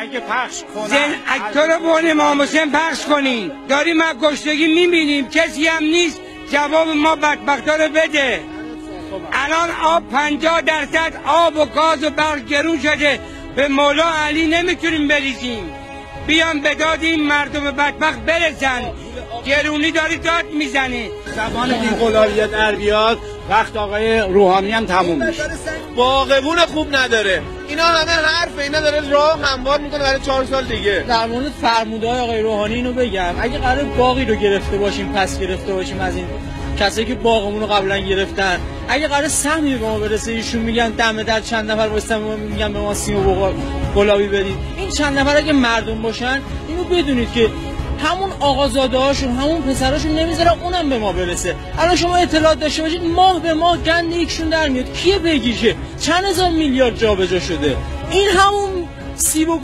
اگه پخش کنن اکتر بون امام حسین پخش کنین. داریم از کشتگی میبینیم، کسی هم نیست جواب ما بدبختا رو بده. الان آب 50% آب و گاز و برق گرون شده، به مولا علی نمیتونیم بریزیم. بیان به داد این مردم بدبخت برسن. گرونی داری داد میزنه. زمان بی‌قلاریت در بیاد وقت آقای روحانی هم تموم میشه. باغبون خوب نداره، اینا همه حرف، اینا داره راه هموار میکنه برای 4 سال دیگه. در مورد فرمودهای آقای روحانی اینو بگم، اگه قرار باقی رو گرفته باشیم، پس گرفته باشیم از این کسایی که باغمون رو قبلا گرفتن، اگه قرار سهمی به ما برسه، ایشون میگن دم در چند نفر واسه ما میگن به ما سیم و گلابی بدید. این چند نفر اگه مردم باشن، اینو بدونید که همون آقازاده هاشون، همون پسراشون نمیذاره اونم به ما برسه. الان شما اطلاعات داشته باشید ماه به ماه گند یکشون در میاد. کیه بگیشه؟ چند هزار میلیارد جابجا شده. این همون سیب و